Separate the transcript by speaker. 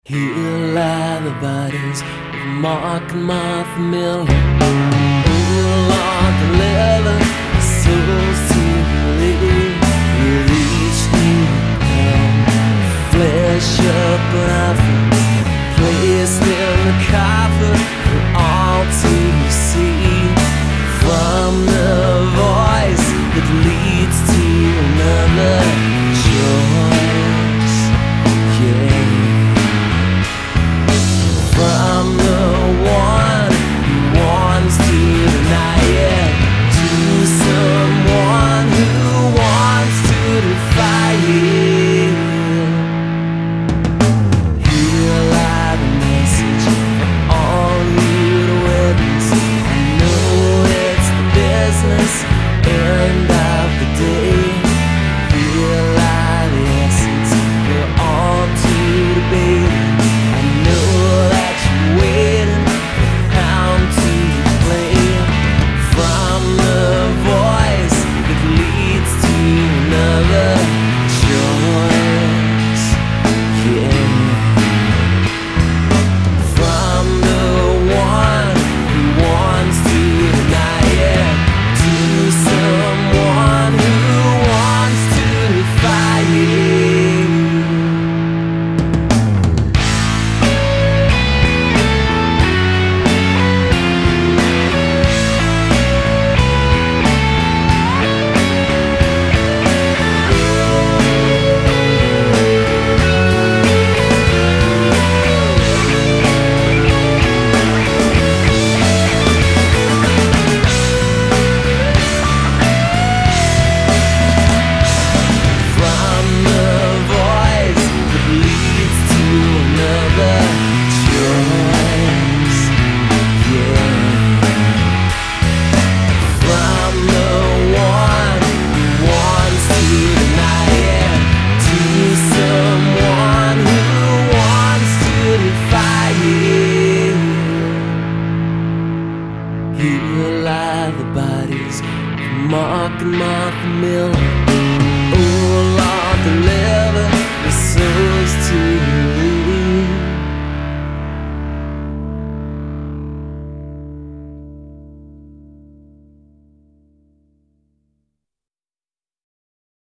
Speaker 1: Here lie the bodies of Mark and Martha Miller. Oh Lord, deliver the souls to believe with each new pound of flesh up and offer, placed in the coffer for all to see. From the voice that leads to another choice, yeah. From the one who wants to deny it to someone who wants to defy it. Here lie the message for all you to witness. I know it's the business end of the day. Here lie the essence for all to debate. I know that waiting for pound to play. From the voice that leads to another choice, yeah. From the one who wants to deny it to someone who wants to defy it. Here lie the bodies of Mark and Martha Miller.